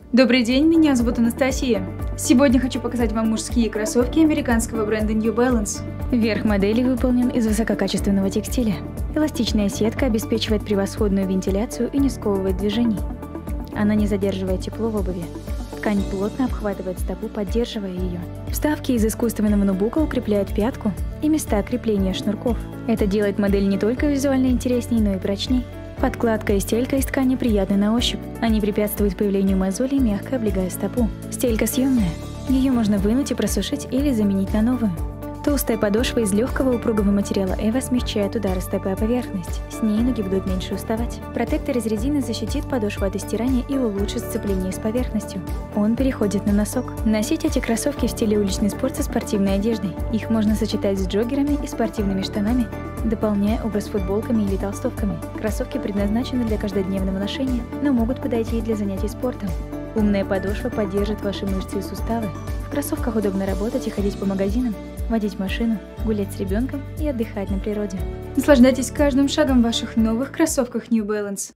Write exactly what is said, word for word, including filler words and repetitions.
Добрый день, меня зовут Анастасия. Сегодня хочу показать вам мужские кроссовки американского бренда New Balance. Верх модели выполнен из высококачественного текстиля. Эластичная сетка обеспечивает превосходную вентиляцию и не сковывает движений. Она не задерживает тепло в обуви. Ткань плотно обхватывает стопу, поддерживая ее. Вставки из искусственного нубука укрепляют пятку и места крепления шнурков. Это делает модель не только визуально интересней, но и прочней. Подкладка и стелька из ткани приятны на ощупь. Они препятствуют появлению мозолей, мягко облегая стопу. Стелька съемная. Ее можно вынуть и просушить или заменить на новую. Толстая подошва из легкого упругого материала Эва смягчает удары стопы о поверхность. С ней ноги будут меньше уставать. Протектор из резины защитит подошву от истирания и улучшит сцепление с поверхностью. Он переходит на носок. Носить эти кроссовки в стиле уличный спорт со спортивной одеждой. Их можно сочетать с джоггерами и спортивными штанами, дополняя образ футболками или толстовками. Кроссовки предназначены для каждодневного ношения, но могут подойти и для занятий спортом. Умная подошва поддержит ваши мышцы и суставы. В кроссовках удобно работать и ходить по магазинам, водить машину, гулять с ребенком и отдыхать на природе. Наслаждайтесь каждым шагом в ваших новых кроссовках New Balance.